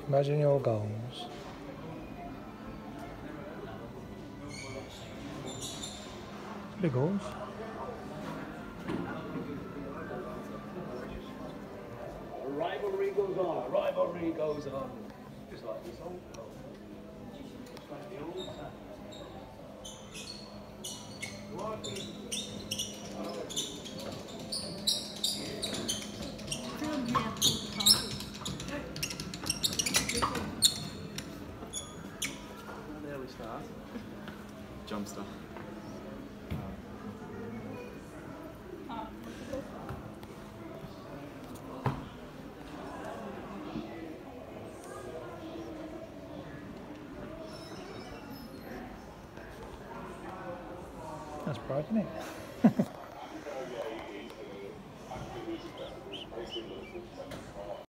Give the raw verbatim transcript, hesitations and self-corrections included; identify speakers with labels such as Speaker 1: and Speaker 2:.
Speaker 1: Imagine your goals. Big goals.
Speaker 2: Rivalry goes on. Rivalry goes on. Just like this old club. Just like the old time. There we start.
Speaker 3: Jumpster.
Speaker 1: That's bright, isn't it?